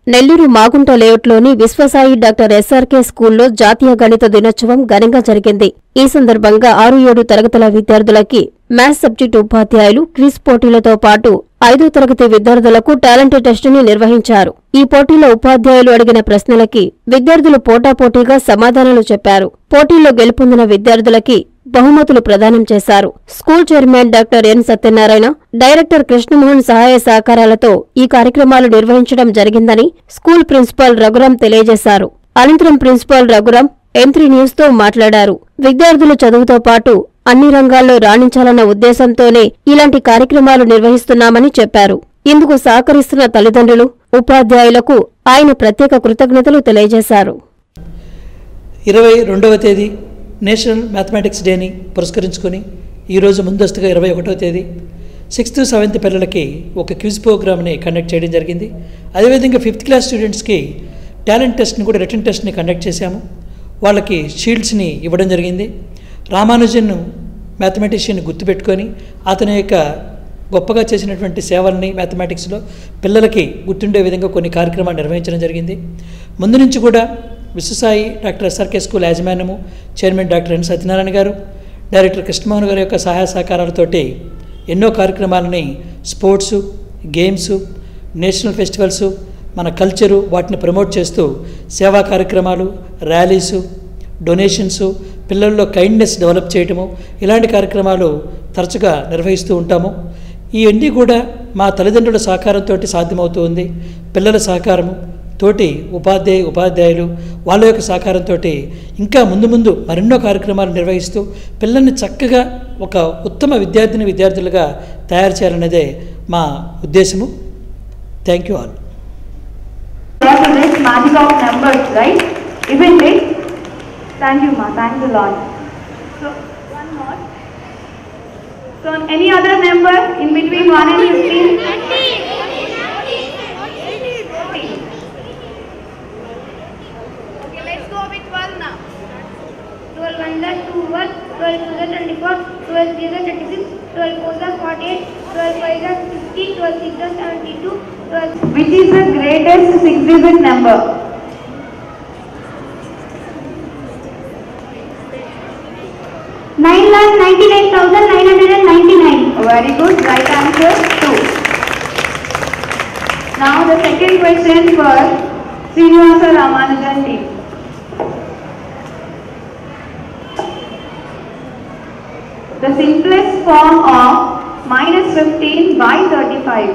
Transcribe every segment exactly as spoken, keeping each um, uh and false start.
నెల్లూరు మాగుంట లేఅవుట్లోని Vishwasai doctor SRK స్కూల్లో జాతీయ గణిత దినోత్సవం ఘనంగా జరిగింది. ఈ సందర్భంగా ఆరు ఏడు తరగతుల విద్యార్థులకి మ్యాథ్స్ సబ్జెక్టు ఉపాధ్యాయులు క్విజ్ పోటీలతో పాటు ఐదో తరగతి విద్యార్థులకు టాలెంట్ టెస్టుని నిర్వహించారు. ఈ పోటీలో ఉపాధ్యాయులు అడిగిన ప్రశ్నలకి విద్యార్థులు పోటాపోటీగా సమాధానాలు చెప్పారు. పోటీల్లో గెలుపొందిన విద్యార్థులకి బహుమతులు ప్రదానం చేశారు. School chairman doctor N Satyanarayana, director Krishnamohan సహాయ సహకారాలతో ఈ కార్యక్రమాలు నిర్వహించడం జరిగిందని స్కూల్ ప్రిన్సిపాల్ రఘురాం తెలియజేశారు. అనంతరం principal Raghuram M three news తో మాట్లాడారు. విద్యార్థులు చదువుతో పాటు అన్ని రంగాల్లో రాణించాలన్న ఉద్దేశంతోనే ఇలాంటి కార్యక్రమాలు నిర్వహిస్తున్నామని చెప్పారు. ఇందుకు సహకరిస్తున్న తల్లిదండ్రులు, ఉపాధ్యాయులకు ఆయన ప్రత్యేక కృతజ్ఞతలు తెలియజేశారు. ఇరవై రెండవ తేదీ నేషనల్ మ్యాథమెటిక్స్ డేని పురస్కరించుకొని ఈరోజు ముందస్తుగా ఇరవై ఒకటవ తేదీ సిక్స్త్ సెవెంత్ పిల్లలకి ఒక క్విజ్ ప్రోగ్రామ్ని కండక్ట్ చేయడం జరిగింది. అదేవిధంగా ఫిఫ్త్ క్లాస్ స్టూడెంట్స్కి టాలెంట్ టెస్ట్ని కూడా రిటర్న్ టెస్ట్ని కండక్ట్ చేశాము. వాళ్ళకి షీల్డ్స్ని ఇవ్వడం జరిగింది. రామానుజన్ మ్యాథమెటిషియన్ గుర్తుపెట్టుకొని అతని యొక్క గొప్పగా చేసినటువంటి సేవల్ని మ్యాథమెటిక్స్లో పిల్లలకి గుర్తుండే విధంగా కొన్ని కార్యక్రమాలు నిర్వహించడం జరిగింది. ముందు నుంచి కూడా విశ్వసాయి డాక్టర్ ఎస్ఆర్కే స్కూల్ యాజమాన్యము, chairman doctor N Satyanarayana garu, director Krishnamohan గారి యొక్క సహాయ సహకారాలతోటి ఎన్నో కార్యక్రమాలని స్పోర్ట్సు, గేమ్సు, నేషనల్ ఫెస్టివల్సు, మన కల్చరు వాటిని ప్రమోట్ చేస్తూ సేవా కార్యక్రమాలు, ర్యాలీసు, డొనేషన్సు, పిల్లల్లో కైండ్నెస్ డెవలప్ చేయటము ఇలాంటి కార్యక్రమాలు తరచుగా నిర్వహిస్తూ ఉంటాము. ఇవన్నీ కూడా మా తల్లిదండ్రుల సహకారంతో సాధ్యమవుతూ ఉంది. పిల్లల సహకారము తోటి ఉపాధ్యాయ ఉపాధ్యాయులు వాళ్ళ యొక్క సహకారంతో ఇంకా ముందు ముందు మరెన్నో కార్యక్రమాలు నిర్వహిస్తూ పిల్లల్ని చక్కగా ఒక ఉత్తమ విద్యార్థిని విద్యార్థులుగా తయారు చేయాలనేదే మా ఉద్దేశము. Thank you all. Magic of numbers, right? Isn't it? Thank you, ma. Thanks a lot. So one more. So any other number in between one and fifteen? Okay, let's go with twelve now. twelve one is two one, twelve two is twenty-four, twelve three is thirty-six, twelve four is forty-eight, twelve five is fifty, twelve six is seventy-two. Which is the greatest six-digit number? Nine lakh ninety-nine thousand nine hundred and ninety-nine. Very good. Right answer two. Now the second question for Srinivasa Ramanujan team. The simplest form of minus fifteen by thirty-five.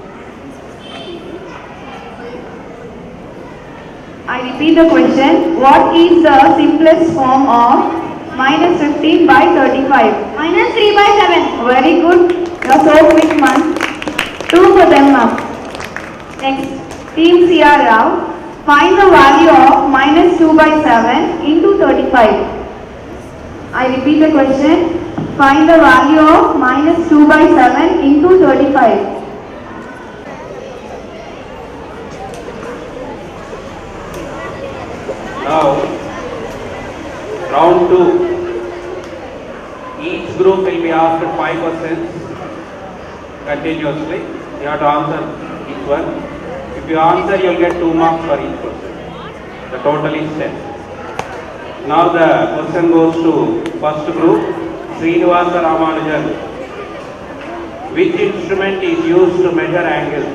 I repeat the question. What is the simplest form of minus fifteen by thirty-five? Minus three by seven. Very good. You are so quick, man. Two for them now. Next, team C R Rao. Find the value of minus two by seven into thirty-five. I repeat the question. Find the value of minus two by seven into thirty-five. Now, round two. Each group will be asked five questions continuously. You have to answer each one. If you answer, you will get two marks for each question. The total is ten. Now the question goes to first group, Srinivasa Ramanujan. Which instrument is used to measure angles?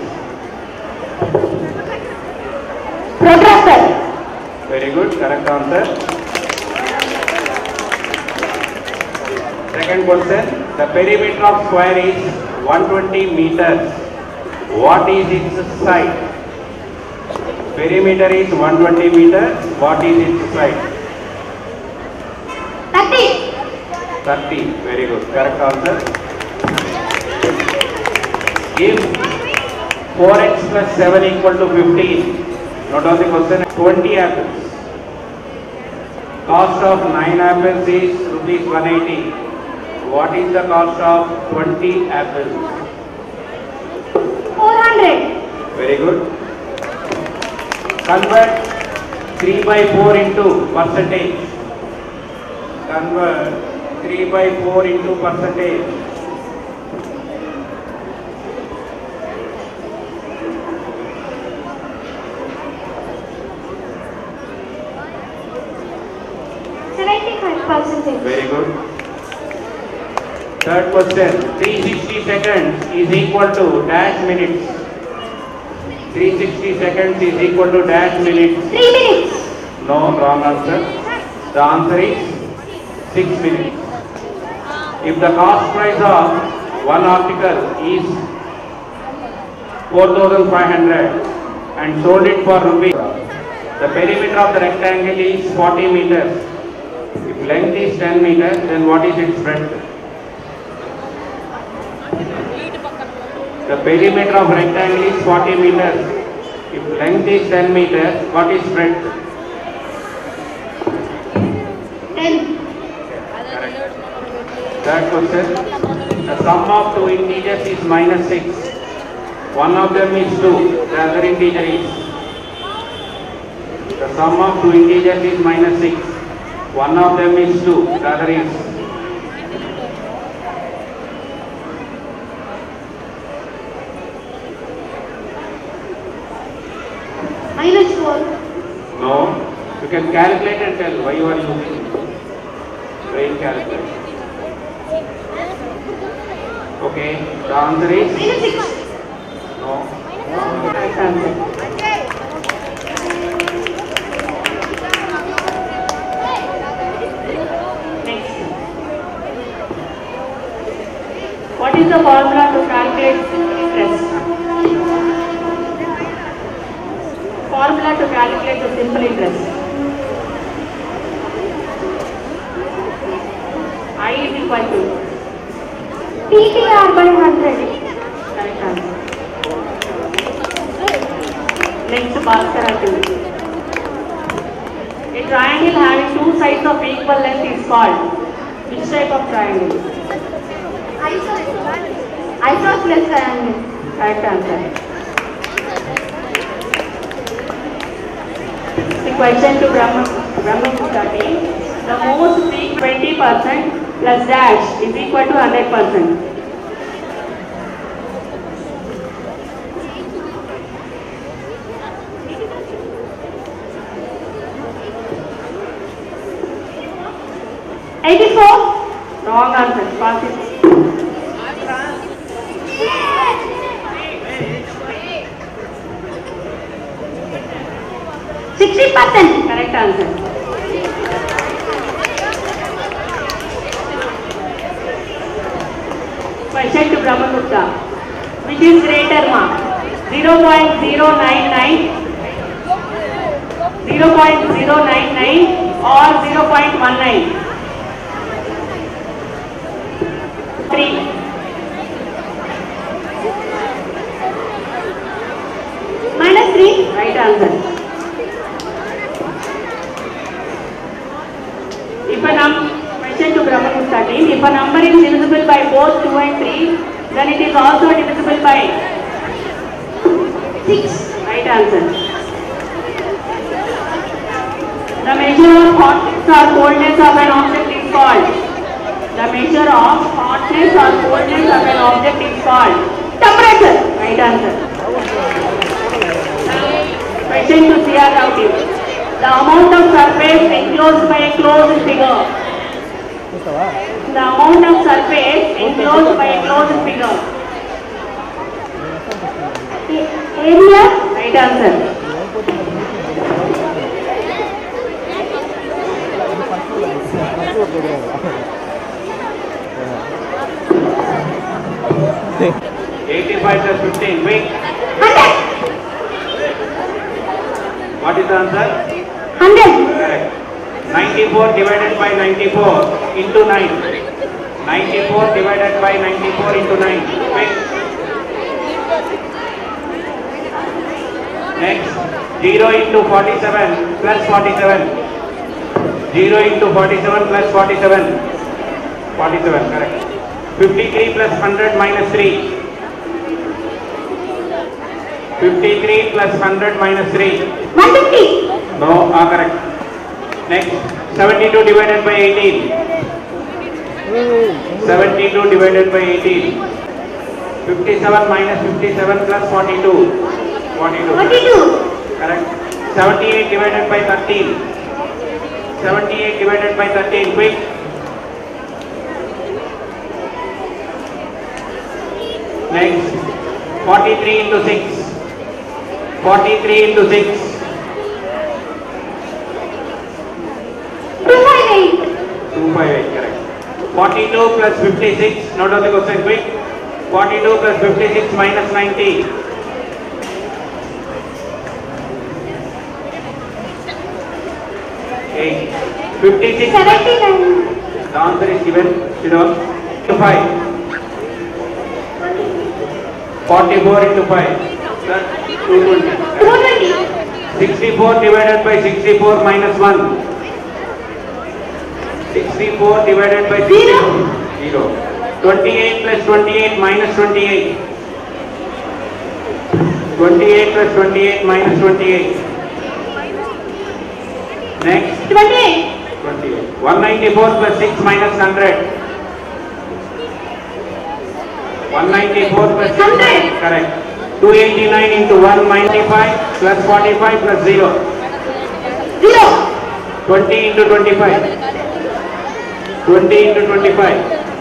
Protractor. Very good, correct answer. Second question, the perimeter of square is one hundred twenty meters. What is its side? Perimeter is one hundred twenty meters. What is its side? thirty. thirty, very good, correct answer. If four x plus seven equal to fifteen, note on the question, twenty apples. Cost of nine apples is rupees one hundred eighty. What is the cost of twenty apples? four hundred. Very good. Convert three by four into percentage. Convert three by four into percentage. six. Very good. Third question. three hundred sixty seconds is equal to dash minutes. three hundred sixty seconds is equal to dash minutes. three minutes. No, wrong answer. The answer is six minutes. If the cost price of one article is four thousand five hundred and sold it for rupees, the perimeter of the rectangle is forty meters. If length is ten meters, then what is its breadth? The perimeter of rectangle is forty meters. If length is ten meters, what is breadth? ten. Third question. The sum of two integers is minus six. One of them is two. The other integer is. The sum of two integers is minus six. One of them is two. The other is. Minus four. No. You can calculate and tell why you are using brain calculator. Okay. The answer is. Minus six. No. Right answer. Next. What is the formula to calculate interest? Formula to calculate the simple interest. I is equal to P T R by one hundred. Correct answer. Next, Bhaskara two. A triangle having two sides of equal length is called which type of triangle? Isosceles triangle. Correct answer. The question to Brahma Brahmagupta team. The most peak twenty percent plus dash is equal to one hundred percent. eighty-four. Wrong answer. Pass it. sixty percent. Correct answer. Question to Brahmagupta. Which is greater mark? zero point zero nine nine, zero point zero nine nine or zero point one nine? three. Minus three. Right answer. If a num question to Brahmagupta team, if a number is divisible by both two and three, then it is also divisible by six. Right answer. The measure of hotness or coldness of an object is called. The measure of hotness or coldness of an object is called temperature. Right answer. Question to C R Rao team. The amount of surface enclosed by a closed figure. The amount of surface enclosed by a closed figure. Area. Right answer. eighty-five plus fifteen. Quick. Hundred. What is the answer? Hundred. Correct. ninety-four divided by ninety-four into nine. ninety-four divided by ninety-four into nine. Quick. Next, zero into forty-seven plus forty-seven. zero into forty-seven plus forty-seven. forty-seven, correct. fifty-three plus one hundred minus three. fifty-three plus one hundred minus three. one fifty. No, ah, correct. Next, seventy-two divided by eighteen. seventy-two divided by eighteen. fifty-seven minus fifty-seven plus forty-two. forty-two. forty-two. Correct. seventy-eight divided by thirteen. seventy-eight divided by thirteen. Quick. Next, forty-three into six. forty-three into six. two fifty-eight. two fifty-eight, correct. forty-two plus fifty-six, note down the question quick. forty-two plus fifty-six minus ninety. eight. fifty-six. seventy-nine. The answer is given. Sit down. five. forty-four into five. Sir, two twenty. two twenty. sixty-four divided by sixty-four minus one. sixty-four divided by Zero. zero. twenty-eight plus twenty-eight minus twenty-eight. twenty-eight plus twenty-eight minus twenty-eight. Next. twenty-eight. twenty-eight. one ninety-four plus six minus one hundred. one ninety-four plus six. one hundred. Correct. two eighty-nine into one ninety-five plus forty-five plus zero. Zero. twenty into twenty-five. twenty into twenty-five.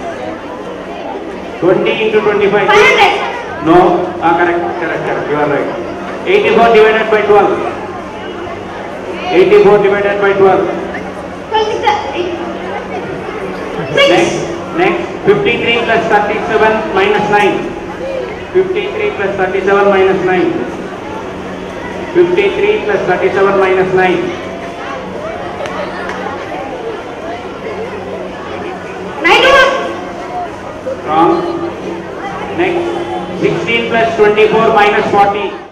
twenty into twenty-five. five hundred. No. Ah, correct. Correct. Correct. You are right. eighty-four divided by twelve. eighty-four divided by twelve. twenty-six. Next. Next. fifty-three plus thirty-seven minus nine. fifty-three plus thirty-seven minus nine. fifty-three plus thirty-seven minus nine. ninety-one. Wrong. Next. sixteen plus twenty-four minus forty.